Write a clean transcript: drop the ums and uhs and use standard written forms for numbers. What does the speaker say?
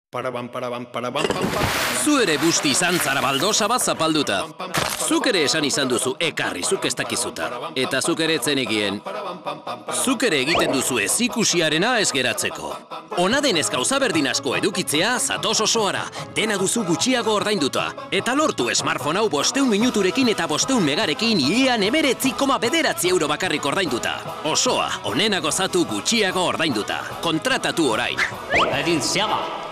Zu ere busti izan zara baldosa bat zapalduta. Zuk ere esan izan duzu ekarri, zuk ez dakizuta. Eta zuk ere etzenekien. Zuk ere egiten duzu ez ikusiarena ez geratzeko. Ona denez gauza berdin asko edukitzea, zatoz osoara. Dena duzu gutxiago ordainduta. Eta lortu smartphone hau 500 minuturekin eta 500 megarekin hilean 19,9 euro bakarrik ordainduta. Osoa, onena gozatu gutxiago ordainduta. Kontratatu orain. Edin ziaga.